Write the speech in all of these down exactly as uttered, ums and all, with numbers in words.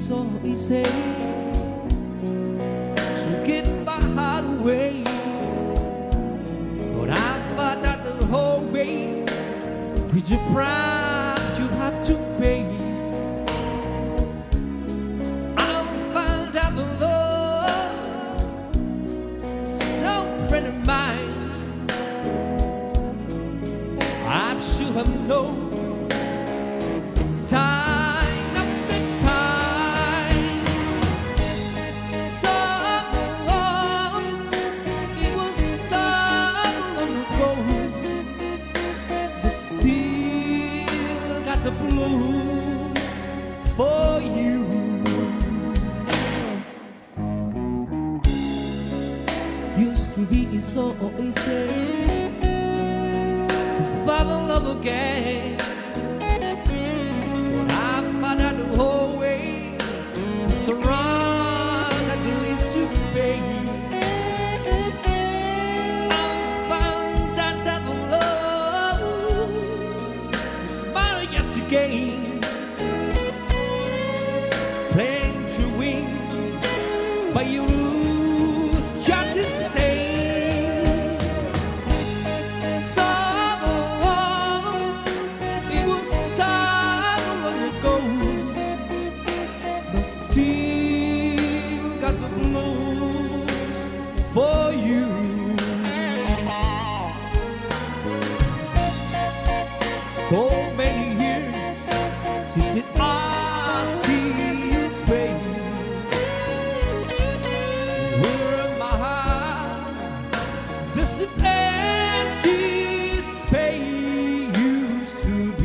so easy to get my heart away, but I found out the whole way with your price you have to pay. I found out the love is no friend of mine. I'm sure I know time after time, so long, it was so long ago, but still got the blues for you. Used to be so easy to fall in love again, but I found out the whole way it's a run at the least to pay. I found out that the love is mine yes again, playing to win, but you lose just the same. So still got the blues for you. So many years since it I see you fade. Where in my heart this empty space used to be.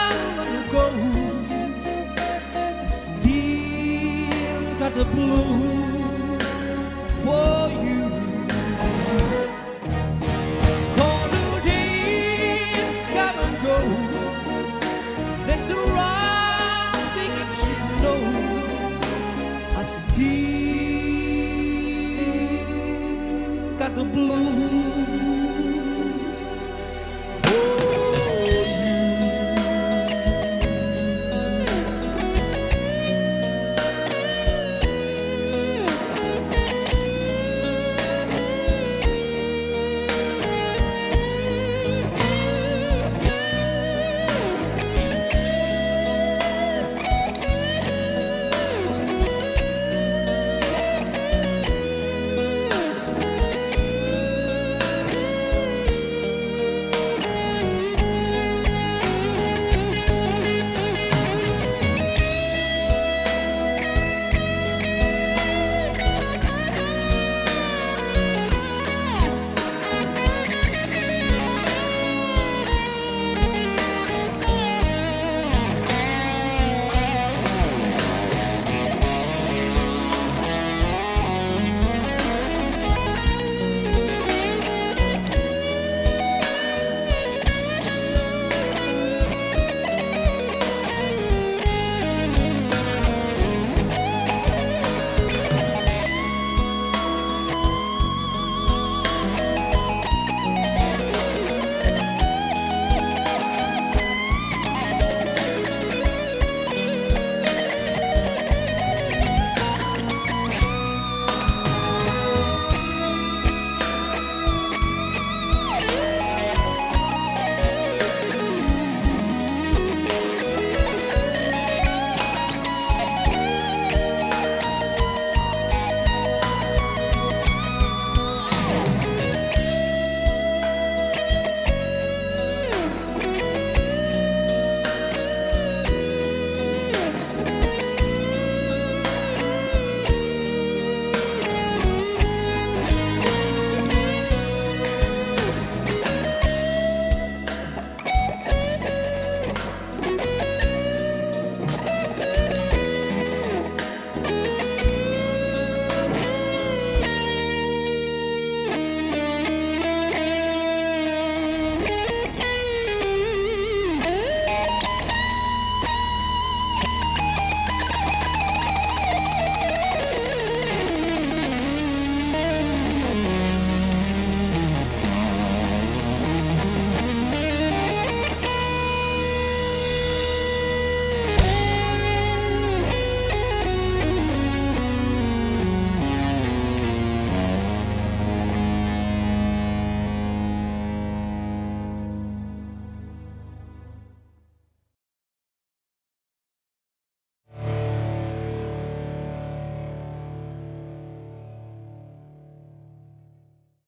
The blue